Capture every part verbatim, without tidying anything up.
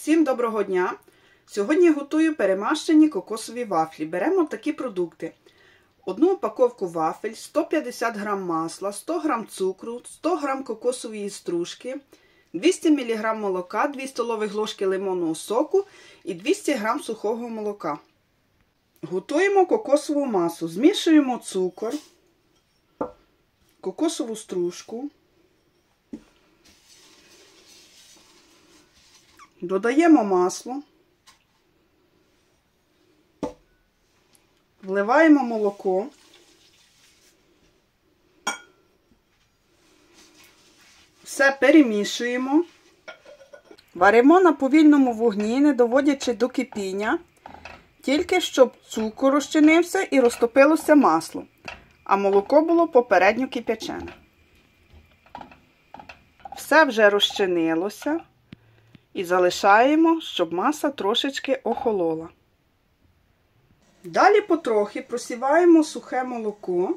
Всім доброго дня! Сьогодні готую перемащені кокосові вафлі. Беремо такі продукти. Одну упаковку вафель, сто п'ятдесят грам масла, сто грам цукру, сто грам кокосової стружки, двісті міліграм молока, дві столових ложки лимонного соку і двісті грам сухого молока. Готуємо кокосову масу. Змішуємо цукор, кокосову стружку, додаємо масло, вливаємо молоко, все перемішуємо, варимо на повільному вогні, не доводячи до кипіння, тільки щоб цукор розчинився і розтопилося масло, а молоко було попередньо кип'ячене. Все вже розчинилося. І залишаємо, щоб маса трошечки охолола. Далі потрохи просіваємо сухе молоко.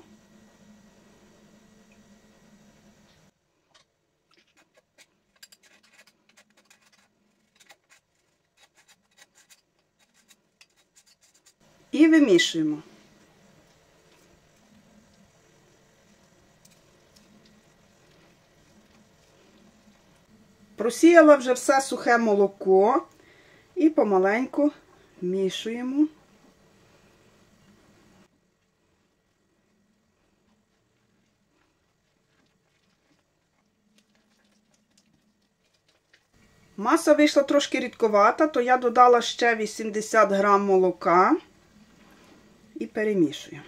І вимішуємо. Просіяла вже все сухе молоко і помаленьку вмішуємо. Маса вийшла трошки рідковата, то я додала ще вісімдесят грам молока і перемішую.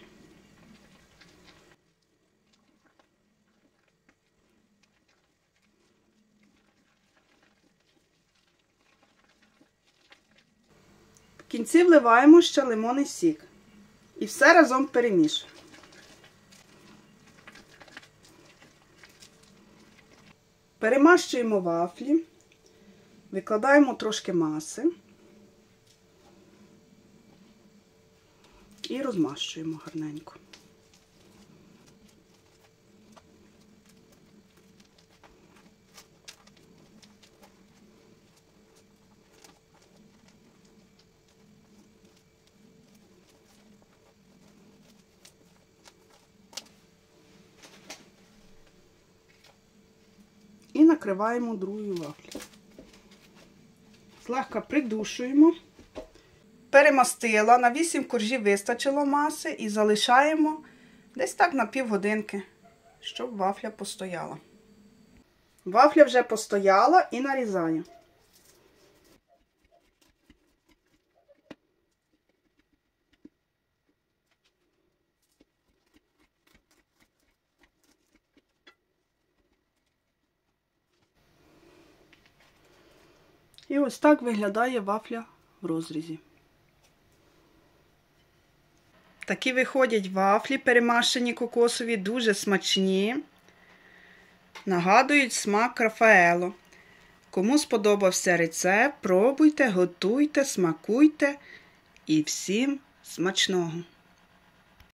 В кінці вливаємо ще лимонний сік. І все разом перемішуємо. Перемащуємо вафлі, викладаємо трошки маси і розмащуємо гарненько. І накриваємо другою вафлею. Злегка придушуємо. Перемастила, на вісім коржів вистачило маси і залишаємо десь так на півгодинки, щоб вафля постояла. Вафля вже постояла і нарізаю. І ось так виглядає вафля в розрізі. Такі виходять вафлі, перемащені кокосові, дуже смачні. Нагадують смак Рафаелло. Кому сподобався рецепт, пробуйте, готуйте, смакуйте і всім смачного!